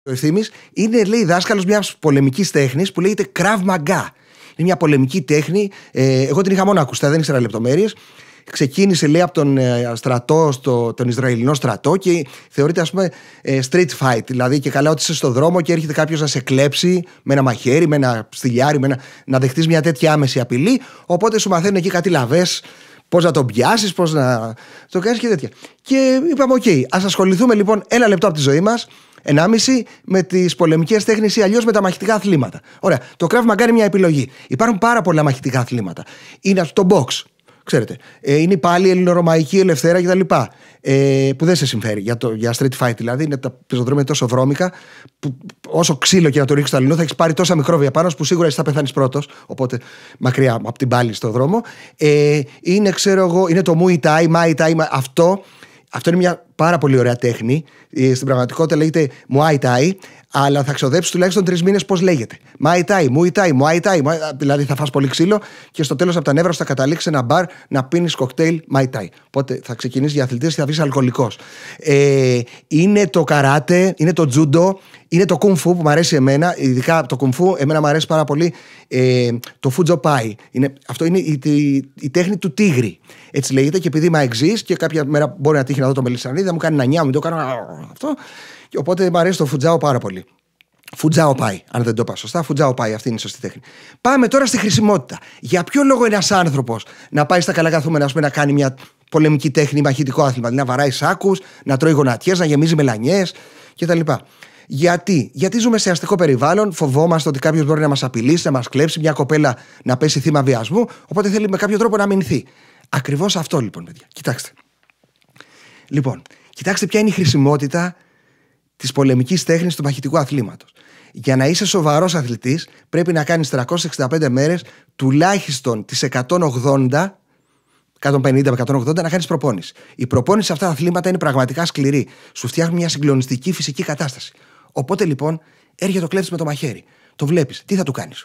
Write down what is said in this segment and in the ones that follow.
Ο Ευθύμης είναι, λέει, δάσκαλος μιας πολεμικής τέχνης που λέγεται Krav Maga. Είναι μια πολεμική τέχνη. Εγώ την είχα μόνο ακουστά, δεν ήξερα λεπτομέρειες. Ξεκίνησε, λέει, από τον στρατό, τον Ισραηλινό στρατό και θεωρείται, ας πούμε, street fight. Δηλαδή, και καλά, ότι είσαι στον δρόμο και έρχεται κάποιος να σε κλέψει με ένα μαχαίρι, με ένα στυλιάρι, να δεχτείς μια τέτοια άμεση απειλή. Οπότε σου μαθαίνουν εκεί κάτι λαβές, πώς να τον πιάσεις, πώς να το κάνεις και τέτοια. Και είπαμε, OK, ας ασχοληθούμε λοιπόν 1 λεπτό από τη ζωή μας, 1,5 με τις πολεμικές τέχνες ή αλλιώς με τα μαχητικά αθλήματα. Ωραία, το Krav Maga είναι μια επιλογή. Υπάρχουν πάρα πολλά μαχητικά αθλήματα. Είναι το box. Ξέρετε, είναι πάλι η ελληνορωμαϊκή ελευθέρα κτλ. Που δεν σε συμφέρει για street fight, δηλαδή. Είναι τα πεζοδρόμια τόσο βρώμικα, που όσο ξύλο και να το ρίξει στο αλληνό θα έχει πάρει τόσα μικρόβια πάνω που σίγουρα εσύ θα πεθάνει πρώτος. Οπότε μακριά από την πάλη στο δρόμο. Είναι, ξέρω εγώ, είναι το Muay Thai. Αυτό είναι μια πάρα πολύ ωραία τέχνη. Στην πραγματικότητα λέγεται Muay Thai, αλλά θα ξοδέψει τουλάχιστον 3 μήνες πώς λέγεται. Muay Thai. Δηλαδή θα φας πολύ ξύλο και στο τέλος από τα νεύρα σου θα καταλήξει σε ένα μπαρ να πίνεις κοκτέιλ Muay Thai. Οπότε θα ξεκινήσεις για αθλητής και θα βγεις αλκοολικός. Είναι το καράτε, είναι το τζούντο, είναι το κουμ φου που μου αρέσει εμένα. Ειδικά το κουμ φου, εμένα μου αρέσει πάρα πολύ το φουτζο πάι. Αυτό είναι η τέχνη του τίγρη. Έτσι λέγεται, και επειδή είμαι εξής και κάποια μέρα μπορεί να τύχει να δω το μελισσανίδι, θα μου κάνει 9, μην το κάνω αυτό. Και οπότε μου αρέσει το φουτζάο πάρα πολύ. Φουτζάο πάι, αν δεν το είπα σωστά. Φουτζάο πάι, αυτή είναι η σωστή τέχνη. Πάμε τώρα στη χρησιμότητα. Για ποιο λόγο ένας άνθρωπος να πάει στα καλά καθούμενα, ας πούμε, να κάνει μια πολεμική τέχνη, μαχητικό άθλημα, δηλαδή να βαράει σάκους, να τρώει γονατιές, να γεμίζει μελανιές κτλ. Γιατί ζούμε σε αστικό περιβάλλον, φοβόμαστε ότι κάποιος μπορεί να μας απειλήσει, να μας κλέψει, μια κοπέλα να πέσει θύμα βιασμού, οπότε θέλει με κάποιο τρόπο να αμυνθεί. Ακριβώς αυτό λοιπόν, παιδιά. Κοιτάξτε. Λοιπόν, κοιτάξτε ποια είναι η χρησιμότητα της πολεμικής τέχνης του μαχητικού αθλήματος. Για να είσαι σοβαρός αθλητής, πρέπει να κάνεις 365 μέρες τουλάχιστον τις 150 με 180 να κάνεις προπόνηση. Η προπόνηση σε αυτά τα αθλήματα είναι πραγματικά σκληρή. Σου φτιάχνει μια συγκλονιστική φυσική κατάσταση. Οπότε λοιπόν έρχεται το κλέφτης με το μαχαίρι. Το βλέπεις. Τι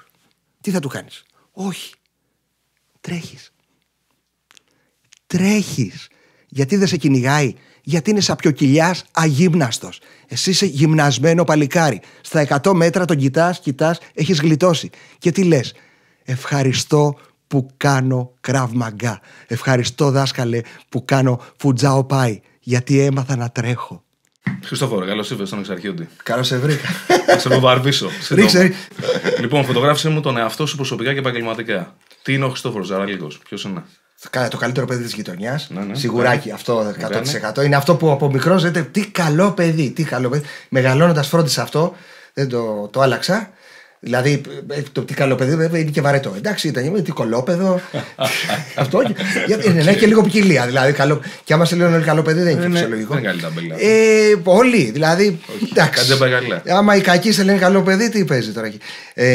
θα του κάνεις? Όχι. Τρέχεις. Γιατί δεν σε κυνηγάει? Γιατί είναι σαπιοκυλιάς αγύμναστος. Εσύ είσαι γυμνασμένο παλικάρι. Στα 100 μέτρα τον κοιτάς, έχεις γλιτώσει. Και τι λες? Ευχαριστώ που κάνω Krav Maga. Ευχαριστώ, δάσκαλε, που κάνω Φουτζάο Πάι. Γιατί έμαθα να τρέχω. Χριστόφορε, καλώς ήρθες στον Εξαρχείοντη. Καλώς σε βρήκα. Θα σε βομβαρδίσω. Ρίξε. Λοιπόν, φωτογράφησε μου τον εαυτό σου προσωπικά και επαγγελματικά. Τι είναι ο Χριστόφορος Ζαραλίκος? Ποιος είναι? Το καλύτερο παιδί της γειτονιάς. Ναι. Σιγουράκι, αυτό 100%. Είναι αυτό που από μικρός λέτε, τι καλό παιδί. Μεγαλώνοντας φρόντισα αυτό, δεν το άλλαξα. Δηλαδή, το τι καλό παιδί βέβαια είναι και βαρετό. Εντάξει, ήταν τι κολόπεδο. Αυτό. Είναι και λίγο ποικιλία. Δηλαδή, και άμα σε λένε καλό παιδί δεν είναι φυσιολογικό. Δεν είναι καλή ταμπέλα. Πολύ. Δηλαδή. Εντάξει. Άμα οι κακοί σε λένε καλό παιδί, τι παίζει τώρα εκεί?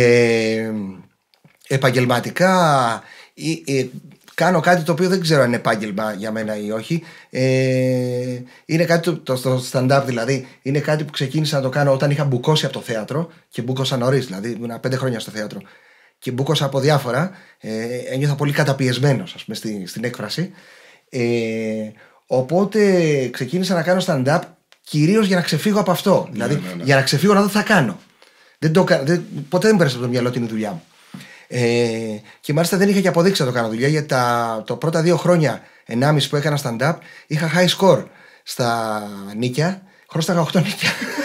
Επαγγελματικά. Κάνω κάτι το οποίο δεν ξέρω αν είναι επάγγελμα για μένα ή όχι. Είναι κάτι στο stand-up, δηλαδή. Είναι κάτι που ξεκίνησα να το κάνω όταν είχα μπουκώσει από το θέατρο και μπούκωσα νωρίς. Δηλαδή, ήμουν 5 χρόνια στο θέατρο και μπούκωσα από διάφορα. Ένιωθα πολύ καταπιεσμένος, ας πούμε, στην έκφραση. Οπότε ξεκίνησα να κάνω stand-up κυρίως για να ξεφύγω από αυτό. Δηλαδή, για να ξεφύγω να δω τι θα κάνω. Ποτέ δεν πέρασε από το μυαλό την δουλειά μου. Και μάλιστα δεν είχα και αποδείξει να το κάνω δουλειά, γιατί τα πρώτα 2 χρόνια, 1,5 που έκανα stand-up, είχα high score στα νίκια. Χρώσταγα 8 νίκια.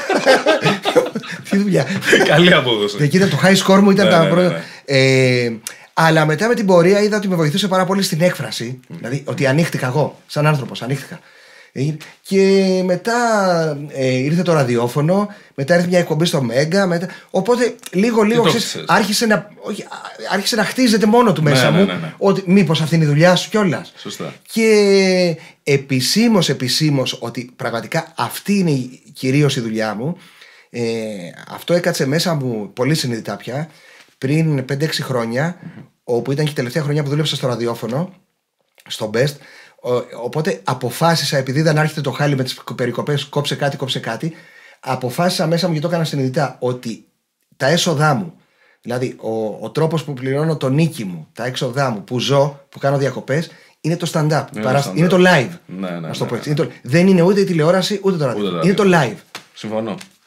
Τι δουλειά. Καλή απόδοση. Εκεί ήταν το high score μου, ήταν τα πρώτα. Αλλά μετά με την πορεία είδα ότι με βοηθούσε πάρα πολύ στην έκφραση. Δηλαδή ότι ανοίχτηκα εγώ, σαν άνθρωπος, ανοίχτηκα. Και μετά ήρθε το ραδιόφωνο, μετά ήρθε μια εκπομπή στο Μέγκα. Οπότε λίγο άρχισε να χτίζεται μόνο του μέσα μου ότι μήπως αυτή είναι η δουλειά σου κιόλας. Σωστά. Και επισήμως ότι πραγματικά αυτή είναι κυρίως η δουλειά μου. Αυτό έκατσε μέσα μου πολύ συνειδητά πια πριν 5-6 χρόνια, όπου ήταν και η τελευταία χρονιά που δούλεψα στο ραδιόφωνο, στο Best. Οπότε αποφάσισα, επειδή δεν άρχισε το χάλι με τις περικοπές, κόψε κάτι, αποφάσισα μέσα μου, και το έκανα συνειδητά, ότι τα έσοδά μου, δηλαδή ο τρόπος που πληρώνω το νίκη μου, τα έξοδά μου, που ζω, που κάνω διακοπές, είναι το stand-up. Είναι το live. Ναι. Δεν είναι ούτε η τηλεόραση ούτε το ραδιόφωνο. Είναι το live. Συμφωνώ.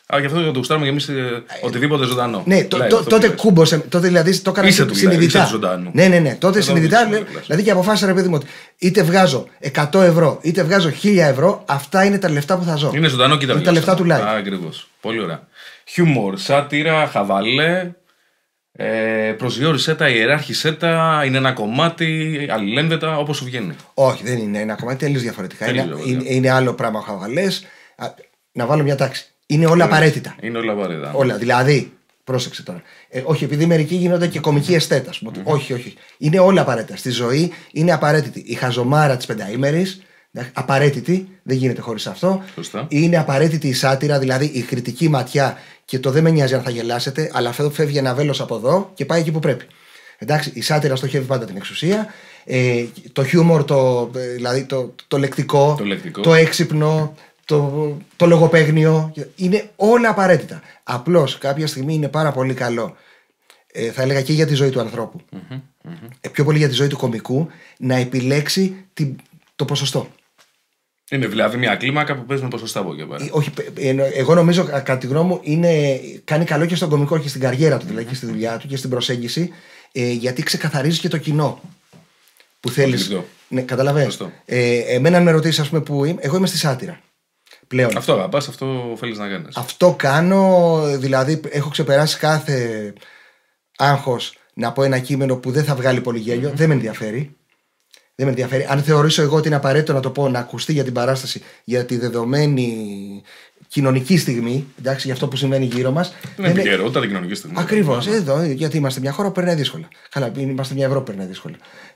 Α, γι' αυτό το γουστάρουμε κι εμείς οτιδήποτε ζωντανό. Ναι, τότε κούμποσε. Τότε δηλαδή το έκανα συνειδητά. Ναι. Τότε συνειδητά. Δηλαδή και αποφάσισα, ρε παιδί μου, ότι είτε βγάζω 100 ευρώ, είτε βγάζω 1000 ευρώ, αυτά είναι τα λεφτά που θα ζω. Είναι ζωντανό και τα λεφτά του live. Ακριβώς. Πολύ ωραία. Χιούμορ, σάτυρα, χαβαλέ. Προσδιορίσέ τα, ιεράρχησέ τα, είναι ένα κομμάτι, αλληλένδετα, όπως σου βγαίνει. Όχι, δεν είναι ένα κομμάτι, τελείως διαφορετικά. Είναι άλλο πράγμα ο χαβαλές. Να βάλω μια τάξη. Είναι όλα απαραίτητα. Είναι όλα απαραίτητα. Όλα. Δηλαδή, πρόσεξε τώρα. Όχι, επειδή μερικοί γίνονται και κομικοί εστέτα. Όχι. Είναι όλα απαραίτητα. Στη ζωή είναι απαραίτητη. Η χαζομάρα τη πενταήμερης, απαραίτητη, δεν γίνεται χωρίς αυτό. Σωστά. Είναι απαραίτητη η σάτυρα, δηλαδή η κριτική ματιά και το δεν με νοιάζει αν θα γελάσετε, αλλά αυτό φεύγει ένα βέλος από εδώ και πάει εκεί που πρέπει. Εντάξει, η σάτυρα στοχεύει πάντα την εξουσία. Το χιούμορ, δηλαδή το λεκτικό, το έξυπνο, το λογοπαίγνιο, είναι όλα απαραίτητα. Απλώς κάποια στιγμή είναι πάρα πολύ καλό, θα έλεγα και για τη ζωή του ανθρώπου, πιο πολύ για τη ζωή του κωμικού, να επιλέξει το ποσοστό. Είναι δηλαδή μια κλίμακα που παίζει με ποσοστά από εκεί πέρα. Όχι, εγώ νομίζω κατά τη γνώμη μου κάνει καλό και στον κωμικό και στην καριέρα του, δηλαδή και στη δουλειά του και στην προσέγγιση, γιατί ξεκαθαρίζει και το κοινό που θέλεις. Ναι, καταλαβαίνεις. Εμένα με ρωτήσεις, ας πούμε, που είμαι, εγώ είμαι στη σάτυρα. Πλέον. Αυτό αγαπάς, αυτό θέλεις να κάνεις. Αυτό κάνω, δηλαδή έχω ξεπεράσει κάθε άγχος να πω ένα κείμενο που δεν θα βγάλει πολύ γέλιο. Δεν με ενδιαφέρει. Αν θεωρήσω εγώ ότι είναι απαραίτητο να το πω, να ακουστεί για την παράσταση, για τη δεδομένη κοινωνική στιγμή, εντάξει, για αυτό που συμβαίνει γύρω μας. Δεν είναι επικαιρότητα την κοινωνική στιγμή. Ακριβώς. Εδώ, γιατί είμαστε μια χώρα που περνάει δύσκολα. Καλά, είμαστε μια Ευρώπη που περνάει δύσκολα.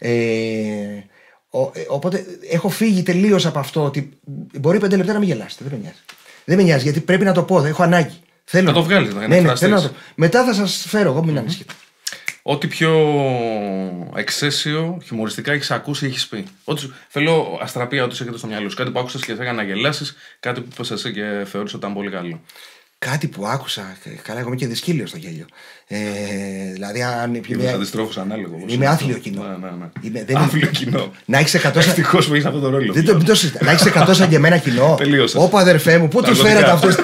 Οπότε έχω φύγει τελείως από αυτό ότι μπορεί 5 λεπτά να μην γελάσετε. Δεν με νοιάζει, γιατί πρέπει να το πω. Έχω ανάγκη. Θέλω να το βγάλεις, Μετά θα σας φέρω εγώ, μην ανησυχείτε. Ό,τι πιο εξαίσιο, χιουμοριστικά έχεις ακούσει ή έχεις πει. Θέλω αστραπία, ό,τι σου έρχεται στο μυαλό σου. Κάτι που άκουσες και θα έκανε να γελάσεις, κάτι που είπες εσύ και θεωρείς ότι ήταν πολύ καλό. Κάτι που άκουσα. Καλά, εγώ είμαι και δυσκύλιο στο γέλιο. Δηλαδή, αν. Είμαι αντιστρόφως ανάλογο. Είμαι άθλιο κοινό. Ναι. Άθλιο κοινό. Να έχει 100. Ευτυχώς που έχεις αυτό το ρόλο. Να έχει 100 σαν και εμένα κοινό. Τελείωσε. Ωπα, αδερφέ μου, πού του φέρατε αυτού.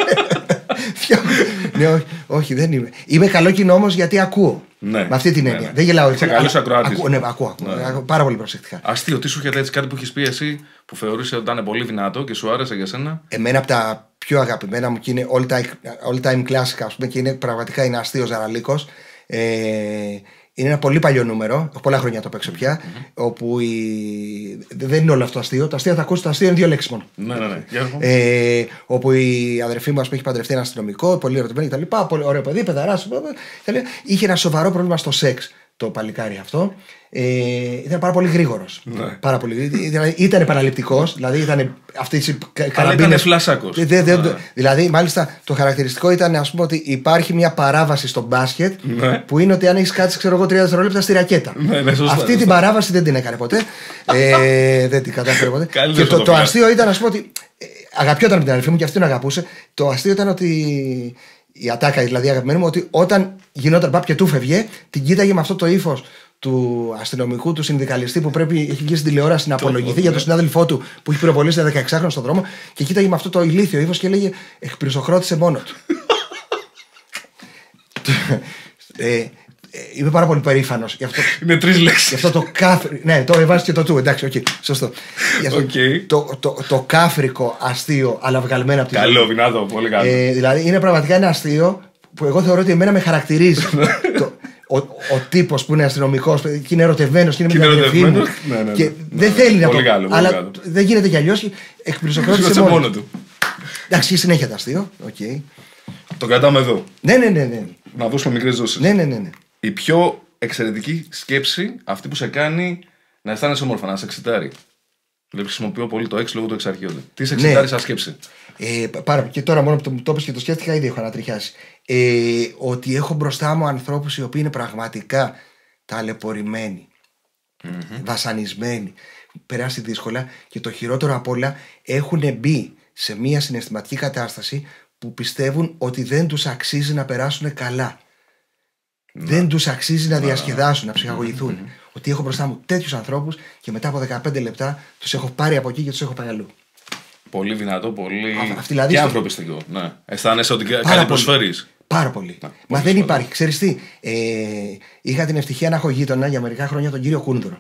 Ναι, όχι, δεν είμαι. Είμαι καλό κοινό όμως γιατί ακούω. Ναι, με αυτή την έννοια. Δεν γελάω. Είσαι καλός ακροάτης. Ναι, ακούω. Πάρα πολύ προσεκτικά. Αστείο, τι σου έρχεται έτσι, κάτι που έχεις πει εσύ που θεωρούσε ότι ήταν πολύ δυνατό και σου άρεσε για σένα. Εμένα από τα πιο αγαπημένα μου και είναι all time classic, ας πούμε, και είναι πραγματικά είναι αστείο Ζαραλίκος. Είναι ένα πολύ παλιό νούμερο, έχω πολλά χρόνια το παίξω πια, όπου δεν είναι όλο αυτό αστείο. Τα αστεία θα ακούσει, το αστείο είναι 2 λέξεις μόνο. Ναι. Όπου η αδερφή μου, ας πούμε, έχει παντρευτεί ένα αστυνομικό, πολύ ερωτημένη κτλ. Πολύ ωραίο παιδί, παιδαράς. Είχε ένα σοβαρό πρόβλημα στο σεξ το παλικάρι αυτό. Ήταν πάρα πολύ γρήγορος. Ναι. Πάρα πολύ. Ήταν επαναληπτικός, δηλαδή ήταν αυτές οι καραμπίνες. Ήταν φλασάκος. Δηλαδή, μάλιστα το χαρακτηριστικό ήταν, ας πούμε, ότι υπάρχει μια παράβαση στο μπάσκετ, ναι, που είναι ότι αν έχεις κάτσει, ξέρω εγώ, 30 δευτερόλεπτα στη ρακέτα. Ναι, Αυτή την παράβαση δεν την έκανε ποτέ. Δεν την κατάφερε ποτέ. Και το αστείο ήταν, ας πούμε, ότι αγαπιόταν με την αδερφή μου και αυτή την αγαπούσε. Το αστείο ήταν ότι η ατάκα, δηλαδή η αγαπημένη μου, ότι όταν γινόταν παπ και του φεύγε, την κοίταγε με αυτό το ύφος του αστυνομικού, του συνδικαλιστή που έχει βγει στην τηλεόραση να απολογηθεί για τον συνάδελφό του που έχει πυροβολήσει ένα 16χρονο στον δρόμο, και κοίταγε με αυτό το ηλίθιο ύφος και έλεγε εκπυρσοχρώτησε μόνο του. Είμαι πάρα πολύ περήφανος γι' αυτό. Είναι 3 λέξεις. Γι' αυτό το κάφρικο. Ναι, τώρα βάζει και το του. Εντάξει, σωστό. Το κάφρικο αστείο, αλλά βγαλμένο από την. Καλό, δυνατό, πολύ καλό. Δηλαδή είναι πραγματικά ένα αστείο που εγώ θεωρώ ότι εμένα με χαρακτηρίζει. Ο τύπος που είναι αστυνομικός και είναι ερωτευμένος και είναι με την αδερφή μου. Και δεν θέλει να το πει. Αλλά δεν γίνεται κι αλλιώς. Εκπλησοκρότησε μόνο του. Εντάξει, συνέχεια το αστείο. Το κρατάμε εδώ. Ναι. Να δώσουμε μικρές δόσεις. Ναι. Η πιο εξαιρετική σκέψη, αυτή που σε κάνει να αισθάνεσαι όμορφα, να σε εξητάρει. Δηλαδή χρησιμοποιώ πολύ το έξι λόγω του εξαρχείωτη. Τι σε εξητάρει σαν σκέψη. Και τώρα μόνο που το είπες και το σκέφτηκα, ήδη έχω ανατριχιάσει. Ότι έχω μπροστά μου ανθρώπους οι οποίοι είναι πραγματικά ταλαιπωρημένοι, βασανισμένοι, περάσει δύσκολα, και το χειρότερο απ' όλα έχουν μπει σε μια συναισθηματική κατάσταση που πιστεύουν ότι δεν τους αξίζει να περάσουν καλά. Δεν τους αξίζει να διασκεδάσουν, να ψυχαγωγηθούν. Ότι έχω μπροστά μου τέτοιους ανθρώπους και μετά από 15 λεπτά τους έχω πάρει από εκεί και τους έχω πάει αλλού. Πολύ δυνατό, πολύ. Δηλαδή και ανθρωπιστικό. Ναι. Αισθάνεσαι ότι κάτι προσφέρει. Πάρα πολύ. Μα δεν υπάρχει. Ξέρεις τι, είχα την ευτυχία να έχω γείτονα για μερικά χρόνια τον κύριο Κούνδουρο.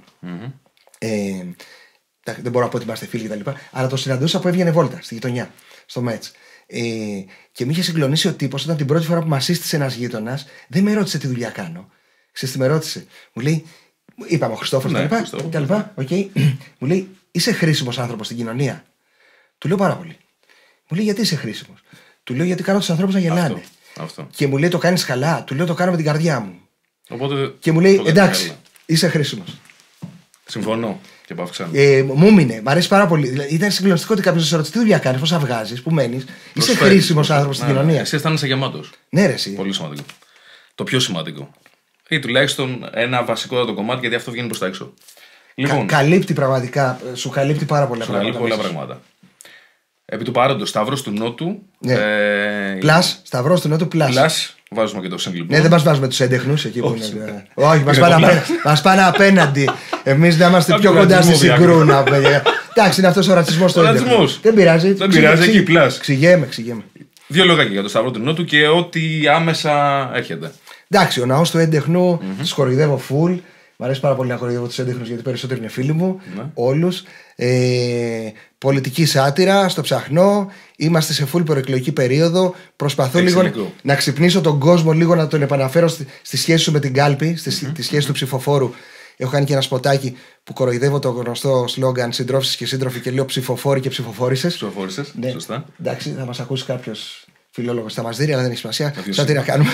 Δεν μπορώ να πω ότι είμαστε φίλοι κτλ. Αλλά το συναντούσα που έβγαινε βόλτα στη γειτονιά, στο Μέτς. Και με είχε συγκλονίσει ο τύπος όταν την πρώτη φορά που μας σύστησε ένας γείτονας, δεν με ρώτησε τι δουλειά κάνω. Ξέρεις τι με ρώτησε. Μου λέει, είπαμε ο Χριστόφορος κτλ. Μου λέει, είσαι χρήσιμος άνθρωπος στην κοινωνία. Του λέω πάρα πολύ. Μου λέει, γιατί είσαι χρήσιμος. Του λέω, γιατί κάνω τους ανθρώπους να γελάνε. Αυτό. Και μου λέει, το κάνεις καλά. Του λέω, το κάνω με την καρδιά μου. Οπότε, και μου λέει, εντάξει, είσαι χρήσιμος. Συμφωνώ. Και μου έμεινε, μ' αρέσει πάρα πολύ. Δηλαδή, ήταν συγκλονιστικό ότι κάποιος σε ρωτήσει τι δουλειά κάνεις, πόσα βγάζεις, πού μένεις. Είσαι χρήσιμος άνθρωπος στην κοινωνία. Εσύ αισθάνεσαι γεμάτος. Ναι, ρε, εσύ. Πολύ σημαντικό. Το πιο σημαντικό. Ή τουλάχιστον ένα βασικότατο κομμάτι, γιατί αυτό βγαίνει προς τα έξω. Λοιπόν, καλύπτει πραγματικά, σου καλύπτει πάρα πολλά πράγματα. Σου καλύπτει πολλά πράγματα. Επί του παρόντος, Σταυρός του Νότου. Ναι. Σταυρός του Νότου, πλάς. Βάζουμε και το single. Ναι, δεν μας βάζουμε τους έντεχνους εκεί που είναι. Όχι, μας πάνε απέναντι. Εμείς να είμαστε πιο κοντά στη συγκρούνα. Εντάξει, είναι αυτός ο ρατσισμός στο έντεχνο. Δεν πειράζει. Δεν πειράζει, εκεί πλάς. Ξηγέμαι. Δύο λόγια για το Σταυρό του Νότου και ό,τι άμεσα έρχεται. Εντάξει, ο ναός του έντεχνου, τους κοροϊδεύω full. Μ' αρέσει πάρα πολύ να κοροϊδεύω τους έντεχνους γιατί περισσότεροι είναι φίλοι μου. Όλους. Πολιτική σάτυρα, στο ψαχνό. Είμαστε σε full προεκλογική περίοδο. Προσπαθώ λίγο να ξυπνήσω τον κόσμο, λίγο να τον επαναφέρω στη σχέση σου με την κάλπη, στη σχέση του ψηφοφόρου. Έχω κάνει και ένα σποτάκι που κοροϊδεύω το γνωστό σλόγγαν συντρόφισσες και σύντροφοι και λέω ψηφοφόροι και ψηφοφόρισσες. Ψηφοφόρισσες, ναι. Σωστά. Εντάξει, θα μας ακούσει κάποιος φιλόλογος, θα μας δει, αλλά δεν έχει σημασία. Σάτυρα κάνουμε.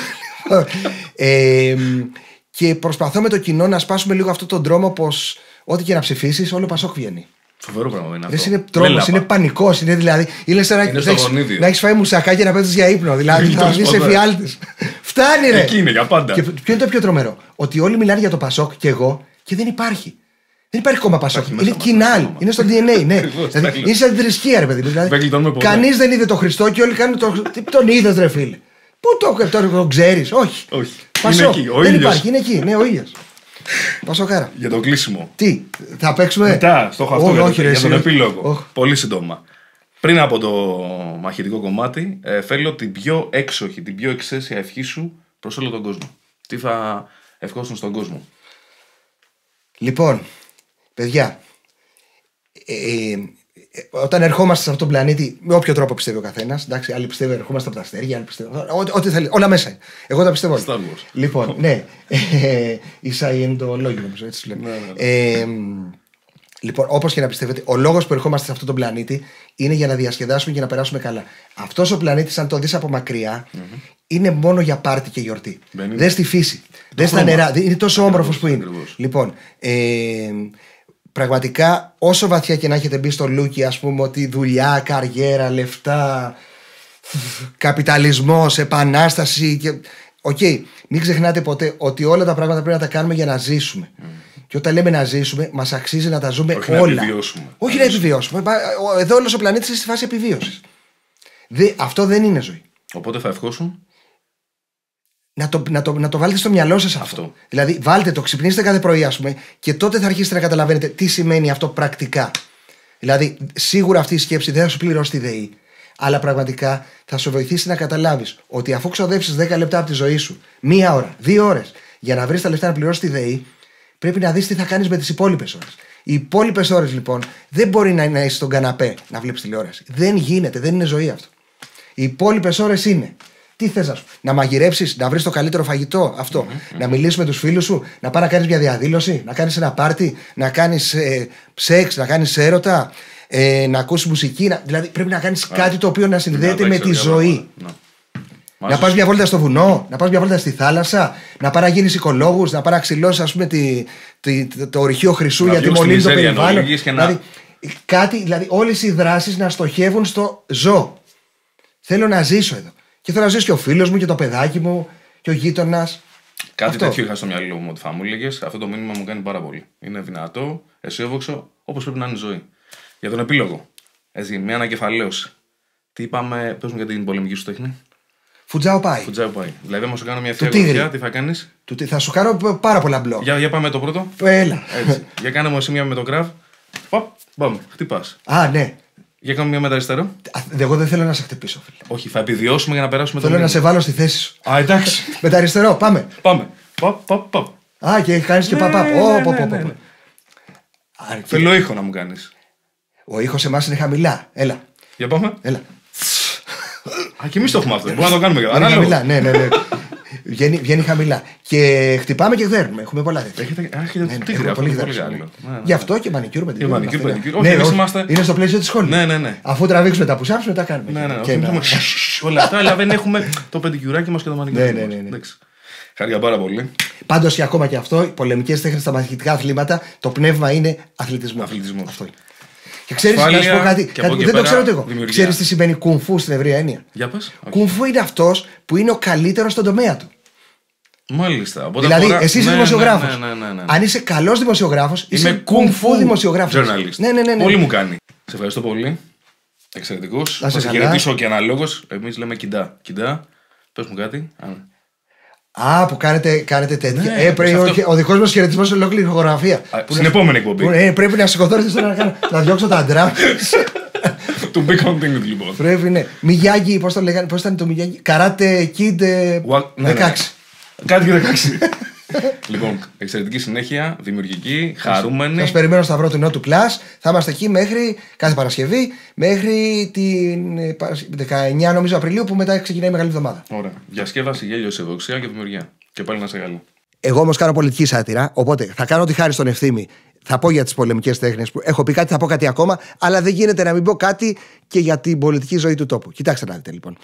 Και προσπαθώ με το κοινό να σπάσουμε λίγο αυτόν τον δρόμο πως ό,τι και να ψηφίσεις, όλο Πασόκ βγαίνει. Φοβερό πράγμα είναι αυτό. Είναι τρόμος, είναι πανικός. Είναι δηλαδή. Είναι σαν να έχεις φάει μουσακά και να πέφτεις για ύπνο. Δηλαδή θα βγεις εφιάλτης. Φτάνει, ρε! Εκεί είναι για πάντα. Και ποιο είναι το πιο τρομερό? Ότι όλοι μιλάνε για το Πασόκ και εγώ και δεν υπάρχει. Δεν υπάρχει κόμμα Πασόκ. Είναι κοινάλ. Είναι στο DNA. Ναι. Δηλαδή, είναι σαν την θρησκεία, ρε παιδί. Δηλαδή, κανείς δεν είδε τον Χριστό και όλοι κάνουν τον είδες, ρε φίλε. Πού το ξέρεις? Όχι. Πασόκ. Δεν υπάρχει. Είναι εκεί. Ναι, ο ήλιος. Πασόκαρα. Για το κλείσιμο. Τι, θα παίξουμε. Μετά, στο αυτό για τον επίλογο. Πολύ σύντομα. Πριν από το μαχητικό κομμάτι, θέλω την πιο έξοχη, την πιο εξαίσια ευχή σου προς όλο τον κόσμο. Τι θα ευχόσουν στον κόσμο? Λοιπόν, παιδιά, όταν ερχόμαστε σε αυτόν τον πλανήτη, με όποιο τρόπο πιστεύει ο καθένας, εντάξει, άλλοι πιστεύουν ερχόμαστε από τα αστέρια, άλλοι πιστεύουν. Ό,τι θέλει, όλα μέσα είναι. Εγώ τα πιστεύω όλα. Λοιπόν, ναι. Η Σαϊεντολόγοι, νομίζω, έτσι λέμε. Λοιπόν, όπως και να πιστεύετε, ο λόγος που ερχόμαστε σε αυτόν τον πλανήτη είναι για να διασκεδάσουμε και να περάσουμε καλά. Αυτός ο πλανήτης, αν το δεις από μακριά, είναι μόνο για πάρτι και γιορτή. Δες τη φύση, δες τα νερά. Είναι τόσο όμορφος που είναι. Λοιπόν, πραγματικά, όσο βαθιά και να έχετε μπει στο λούκι, ας πούμε, ότι δουλειά, καριέρα, λεφτά, καπιταλισμός, επανάσταση. Οκ, μην ξεχνάτε ποτέ ότι όλα τα πράγματα πρέπει να τα κάνουμε για να ζήσουμε. Και όταν λέμε να ζήσουμε, μας αξίζει να τα ζούμε όλα. Να επιβιώσουμε. Όχι να επιβιώσουμε. Εδώ όλος ο πλανήτης είναι στη φάση επιβίωσης. Αυτό δεν είναι ζωή. Οπότε θα ευχόσουν. Να το βάλετε στο μυαλό σας αυτό. Δηλαδή, βάλτε το, ξυπνήστε κάθε πρωί, ας πούμε, και τότε θα αρχίσετε να καταλαβαίνετε τι σημαίνει αυτό πρακτικά. Δηλαδή, σίγουρα αυτή η σκέψη δεν θα σου πληρώσει τη ΔΕΗ, αλλά πραγματικά θα σου βοηθήσει να καταλάβεις ότι αφού ξοδέψεις 10 λεπτά από τη ζωή σου, 1 ώρα, 2 ώρες, για να βρεις τα λεφτά να πληρώσεις τη ΔΕΗ, πρέπει να δεις τι θα κάνεις με τις υπόλοιπες ώρες. Οι υπόλοιπες ώρες, λοιπόν, δεν μπορεί να είσαι στον καναπέ να βλέπεις τηλεόραση. Δεν γίνεται, δεν είναι ζωή αυτό. Οι υπόλοιπες ώρες είναι. Τι θες να μαγειρέψεις, να βρεις το καλύτερο φαγητό, αυτό. Να μιλήσεις με τους φίλους σου, να πας να κάνεις μια διαδήλωση, να κάνεις ένα πάρτι, να κάνεις σεξ, να κάνεις έρωτα, να ακούσεις μουσική. Δηλαδή πρέπει να κάνεις κάτι το οποίο να συνδέεται με τη ζωή. Να πας μια βόλτα στο βουνό, να πας μια βόλτα στη θάλασσα, να πας να γίνεις οικολόγους, να πας να ξυλώσεις, ας πούμε, το ορυχείο Χρυσού γιατί μολύνει το περιβάλλον. Δηλαδή όλες οι δράσεις να στοχεύουν στο ζω. Θέλω να ζήσω εδώ. Και θέλω να ζήσει και ο φίλος μου και το παιδάκι μου και ο γείτονας. Κάτι τέτοιο είχα στο μυαλό μου ότι θα μου έλεγες. Αυτό το μήνυμα μου κάνει πάρα πολύ. Είναι δυνατό, αισιόδοξο, όπως πρέπει να είναι η ζωή. Για τον επίλογο. Έτσι, μια ανακεφαλαίωση. Τι είπαμε, πες μου για την πολεμική σου τέχνη. Φουτζάο πάει. Δηλαδή, άμα σου κάνω μια ευθεία, τι θα κάνεις? Θα σου κάνω πάρα πολλά μπλοκ. Για πάμε το πρώτο. Έλα. Έτσι. Για κάνε μου εσύ μια με το κραβ. Πάμε, χτυπάς. Α, ναι. Για κάνουμε μια με τα αριστερό. Εγώ δεν θέλω να σε χτυπήσω, φίλε. Όχι, θα επιβιώσουμε για να περάσουμε το. Θέλω να σε βάλω στη θέση σου. Α, εντάξει. Με τα αριστερό, πάμε. Πάμε. Α, και κάνει και παπά. Θέλω ήχο να μου κάνει. Ο ήχος σε εμάς είναι χαμηλά. Έλα. Για πάμε. Έλα. Α, και εμείς το έχουμε αυτό. Μπορούμε να το κάνουμε. Είναι χαμηλά, ναι. Βγαίνει χαμηλά. Και χτυπάμε και δέρνουμε. Έχουμε πολλά τέτοια. Έχετε τίγρη, αυτό είναι πολύ καλό. Γι' αυτό και μανικιούρ με την Είναι στο πλαίσιο της σχολής. Ναι. Αφού τραβήξουμε τα push-ups, μετά κάνουμε. Ναι. Όλα αυτά, αλλά δεν έχουμε το πεντικιουράκι μας και το μανικιούρ. Ναι. Χάρηκα πάρα πολύ. Πάντως και ακόμα και αυτό, οι πολεμικές τέχνες στα μαθητικά αθλήματα, το πνεύμα είναι αθλητισμός. Αυτό. Και ξέρεις, να σου πω κάτι δεν το ξέρω εγώ. Ξέρεις τι σημαίνει κουνφού στην ευρεία έννοια? Για πες. Κουνφού είναι αυτός που είναι ο καλύτερος στον τομέα του. Μάλιστα. Δηλαδή, εσύ είσαι δημοσιογράφος. Αν είσαι καλός δημοσιογράφος, είσαι κουνφού δημοσιογράφος. Ναι. Πολύ μου κάνει. Σε ευχαριστώ πολύ. Εξαιρετικός. Θα σε χαιρετήσω και αναλόγως. Εμείς λέμε κιντά. Πες μου κάτι. Α, που κάνετε τέτοια. Ο δικός μας χαιρετισμός είναι ολόκληρη ηχογραφία. Στην επόμενη εκπομπή. Πρέπει να σηκωθώ να διώξω τα ντράμ. To be continued, λοιπόν. Πρέπει, ναι. Μιγιάγκη, πώς το λέγανε, πώς ήταν το Μιγιάγκη? Καράτε Kid 16. Κάτι και 16. Λοιπόν, εξαιρετική συνέχεια, δημιουργική, χαρούμενη. Σας περιμένω στο Σταυρό του Νότου Plus. Θα είμαστε εκεί μέχρι κάθε Παρασκευή, μέχρι την 19 νομίζω Απριλίου, που μετά ξεκινάει η Μεγάλη Εβδομάδα. Ωραία. Διασκέδαση, γέλιο, αισιοδοξία και δημιουργία. Και πάλι να σε καλά. Εγώ όμως κάνω πολιτική σάτυρα, οπότε θα κάνω τη χάρη στον Ευθύμη. Θα πω για τις πολεμικές τέχνες που έχω πει κάτι, θα πω κάτι ακόμα, αλλά δεν γίνεται να μην πω κάτι και για την πολιτική ζωή του τόπου. Κοιτάξτε να δείτε λοιπόν.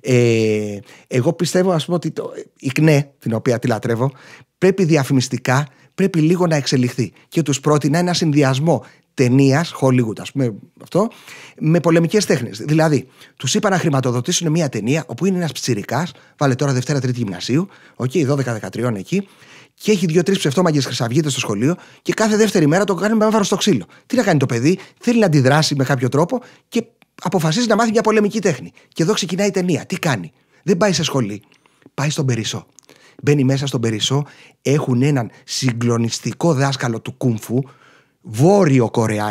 Εγώ πιστεύω, ας πούμε, ότι η ΚΝΕ, την οποία τη λατρεύω, πρέπει διαφημιστικά, πρέπει λίγο να εξελιχθεί. Και τους πρότεινα ένα συνδυασμό ταινίας, Hollywood, ας πούμε, αυτό, με πολεμικές τέχνες. Δηλαδή, τους είπα να χρηματοδοτήσουν μια ταινία όπου είναι ένας πιτσιρικάς, βάλε τώρα Δευτέρα-Τρίτη γυμνασίου, 12-13 εκεί. Και έχει 2-3 ψευτόμαγγες χρυσαυγίτες στο σχολείο και κάθε δεύτερη μέρα το κάνει με άμβαρο στο ξύλο. Τι να κάνει το παιδί, θέλει να αντιδράσει με κάποιο τρόπο και αποφασίζει να μάθει μια πολεμική τέχνη. Και εδώ ξεκινάει η ταινία. Τι κάνει? Δεν πάει σε σχολή. Πάει στον Περισσό. Μπαίνει μέσα στον Περισσό. Έχουν έναν συγκλονιστικό δάσκαλο του κουνφού, Βόρειο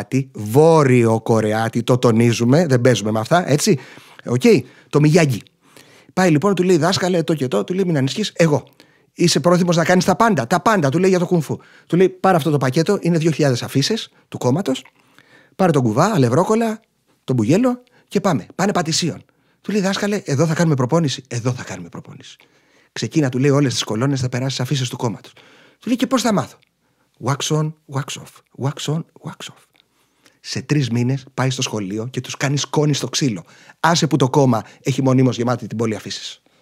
Κορεάτη, το τονίζουμε, δεν παίζουμε με αυτά, έτσι. Το Μιγιάγκη. Πάει λοιπόν, του λέει δάσκαλε, το και το, του λέει μην ανησυχείς, εγώ. Είσαι πρόθυμος να κάνεις τα πάντα. Τα πάντα, του λέει για το κουνφού. Του λέει πάρε αυτό το πακέτο, είναι 2.000 αφίσες του κόμματος. Πάρε τον κουβά, αλευρόκολλα, τον μπουγέλο και πάμε. Πάνε πατησίων. Του λέει δάσκαλε, εδώ θα κάνουμε προπόνηση. Εδώ θα κάνουμε προπόνηση. Ξεκίνα, του λέει, όλες τις κολόνες θα περάσεις αφίσες του κόμματος. Του λέει και πώς θα μάθω? Wax on, wax off. Wax on, wax off. Σε 3 μήνες πάει στο σχολείο και τους κάνει σκόνη στο ξύλο. Άσε που το κόμμα έχει μονίμως γεμάτη την πόλη αφήσεις.